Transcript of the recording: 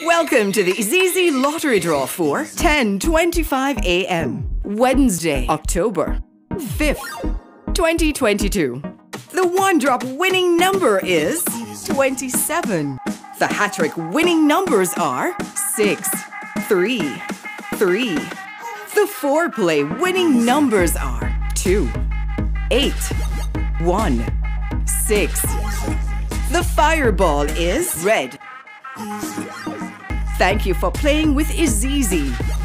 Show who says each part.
Speaker 1: Welcome to the IZIZZI lottery draw for 10:25 a.m. Wednesday, October 5th, 2022. The one-drop winning number is 27. The HaTTrik winning numbers are 6, 3, 3. The four-play winning numbers are 2, 8, 1, 6. The fireball is red. Thank you for playing with IZIZZI.